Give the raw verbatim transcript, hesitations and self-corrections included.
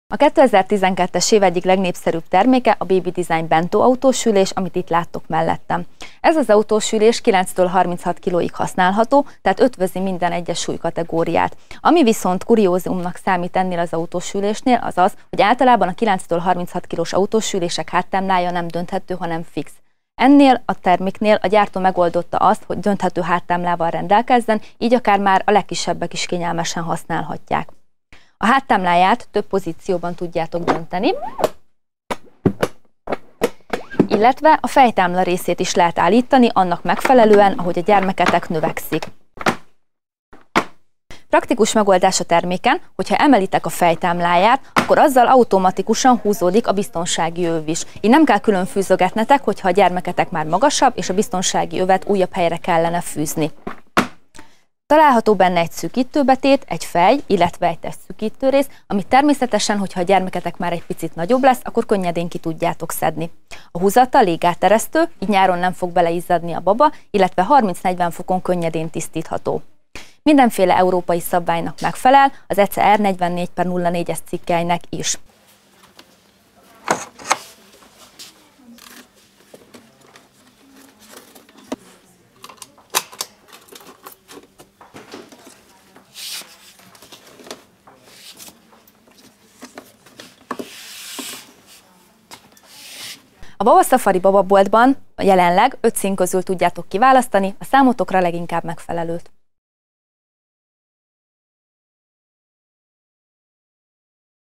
A kétezer-tizenkettes év egyik legnépszerűbb terméke a Baby Design Bento autósülés, amit itt láttok mellettem. Ez az autósülés kilenctől harminchat kilóig használható, tehát ötvözi minden egyes súlykategóriát. Ami viszont kuriózumnak számít ennél az autósülésnél, az az, hogy általában a kilenctől harminchat kilós autósülések háttámlája nem dönthető, hanem fix. Ennél a terméknél a gyártó megoldotta azt, hogy dönthető háttámlával rendelkezzen, így akár már a legkisebbek is kényelmesen használhatják. A háttámláját több pozícióban tudjátok dönteni, illetve a fejtámla részét is lehet állítani annak megfelelően, ahogy a gyermeketek növekszik. Praktikus megoldás a terméken, hogyha emelitek a fejtámláját, akkor azzal automatikusan húzódik a biztonsági öv is. Így nem kell külön fűzögetnetek, hogyha a gyermeketek már magasabb, és a biztonsági övet újabb helyre kellene fűzni. Található benne egy szűkítőbetét, egy fej, illetve egy testszűkítőrész, amit természetesen, hogyha a gyermeketek már egy picit nagyobb lesz, akkor könnyedén ki tudjátok szedni. A húzata légáteresztő, így nyáron nem fog beleizzadni a baba, illetve harminc-negyven fokon könnyedén tisztítható. Mindenféle európai szabványnak megfelel, az E C E R negyvennégy per nulla négyes cikkelynek is. A Baba Safari bababoltban jelenleg öt szín közül tudjátok kiválasztani a számotokra leginkább megfelelőt.